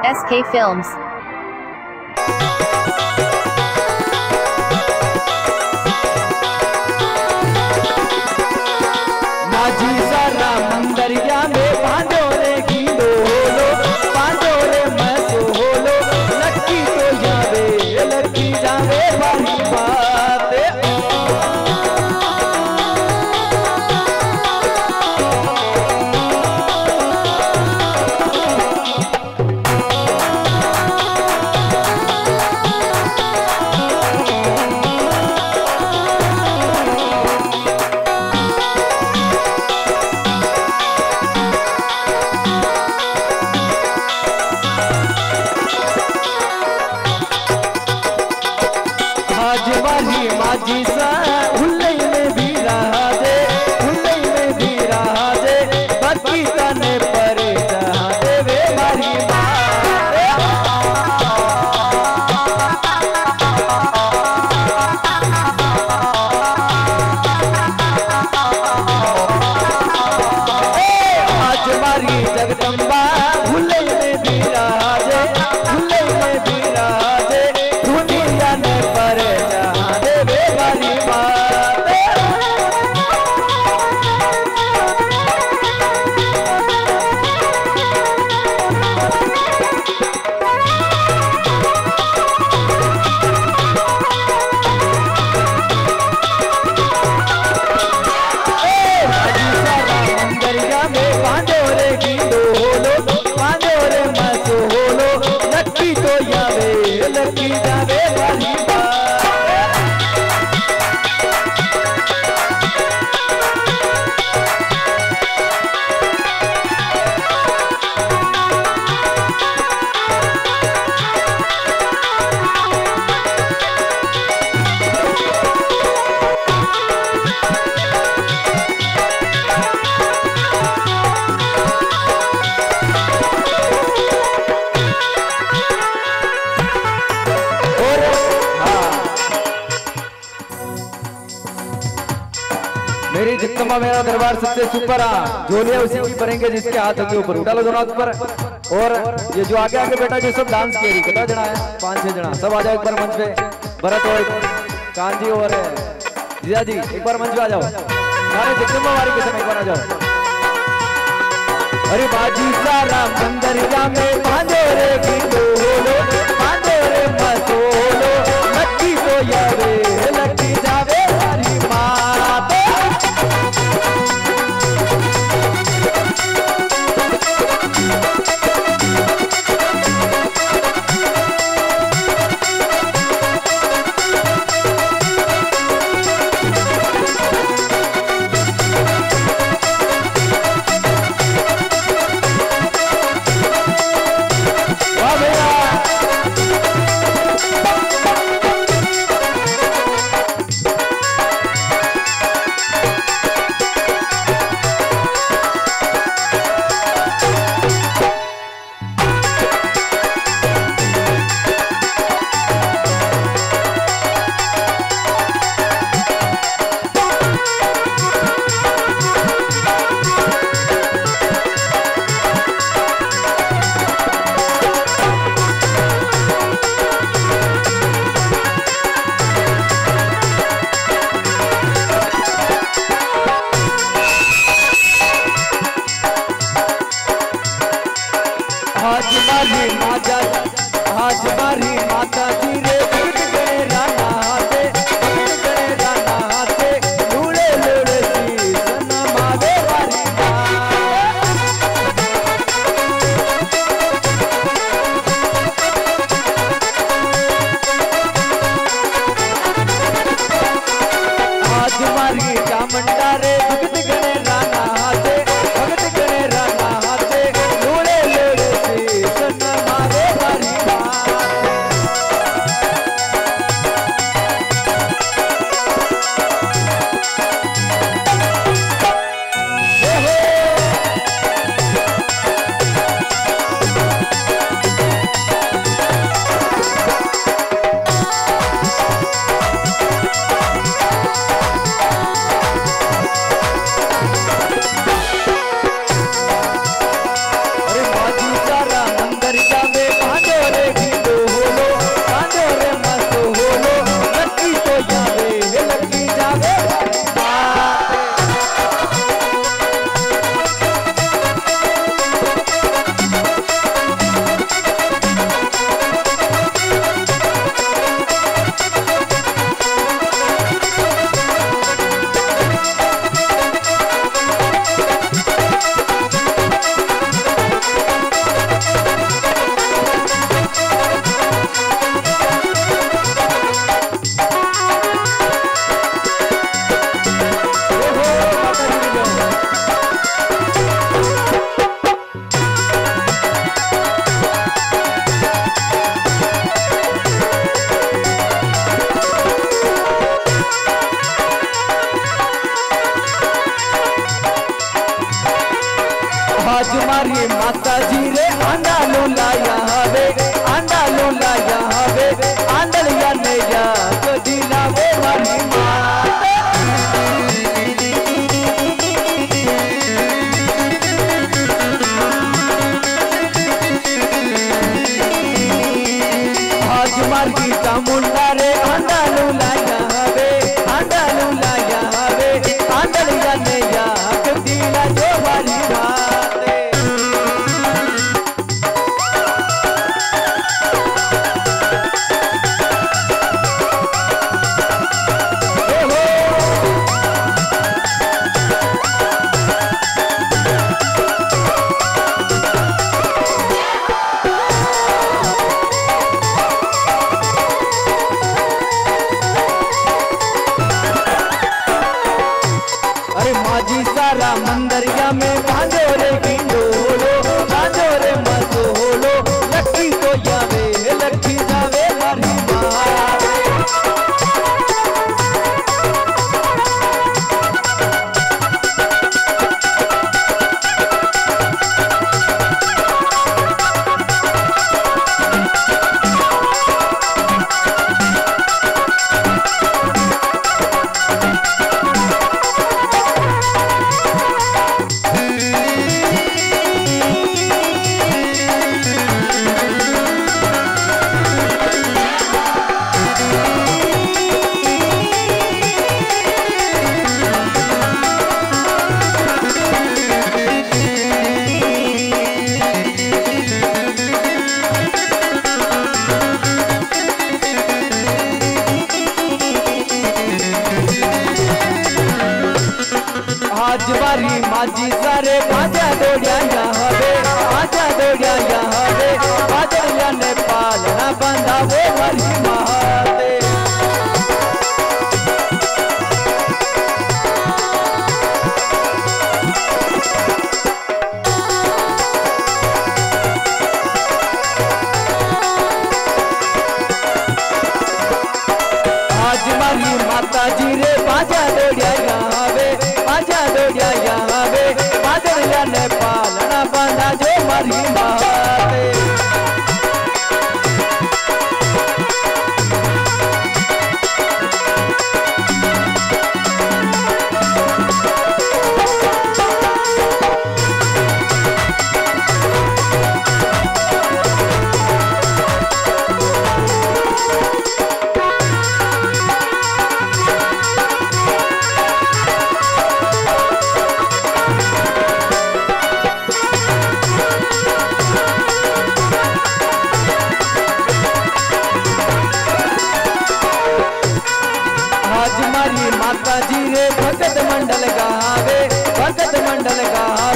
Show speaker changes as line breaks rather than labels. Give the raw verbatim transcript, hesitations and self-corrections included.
S K Films.
माझी सारा मंदरिया में बांधो रे गिंदो होलो, बांधो रे मसो होलो, लक्की तो जावे लक्की जावे वाली बात। माझी सा हुल्ले में भी रहा दे, हुल्ले में भी रहा दे, बाकी तने परे जहाँ दे वे मारी आज मारी जगदम्बा हुल्ले में भी रहा दे, हुल्ले में भी रहा दे, दुनिया ने परे लक्की जावे वाली मेरी जितना मेरा दरबार सबसे सुपर आ झोलिया उसी की भरेंगे जिसके हाथ के ऊपर उठा लो दोनों हाथ पर। और ये जो आगे आगे बैठा जो सब डांस किया कितना जना है, पांच छह जना, सब आ जाओ एक बार मंच पे। भरत और कांजी और जीजा जी एक बार मंच पे आ जाओ, सारे जितना हमारी किस्म एक बार आ जाओ। अरे बाजी सारा मंदरिया में बांधो रे गिंदो होलो, बांधो रे मसो होलो, लक्की तो यावे लक्की जावे वाली बात। आज मारी माता आज मारी माता जी रे भगत गए राना हाथे, भगत गए राना हाथे, लूड़े लूड़े सी सना मावे वाली आज मारी चामुंडा रे भगत गए राना हाथे, भगत गए राना हाथे, लूड़े लूड़े सी सना मावे वाली बात। रे आंदा लूला यहाँ वे आंदा लूला यहाँ वे आंदल या नैया कदी ना वो मारी मात आज मार की चामुंडा रे आंदा लूला यहाँ वे आंदा लूला यहाँ वे आंदल या नैया कदी ना जो मारी मात मंदरिया में बांधो रे गिंडोलो बांधो रे मसोलो लक्की तो जावे लक्की जावे मारी माँ आज बारी माजी सारे बाजा दौड़िया यहाँ वे बाजा दौड़िया यहाँ वे बाजा नेपाल ना बंदा वो मारी महाते आज मारी माता जी रे बाजा दौड़िया यहाँ वे बाजा दौड़िया यहाँ वे बाजा नेपाल ना बंदा जो मारी महाते माता जी रे भगत मंडल गावे भगत मंडल गावे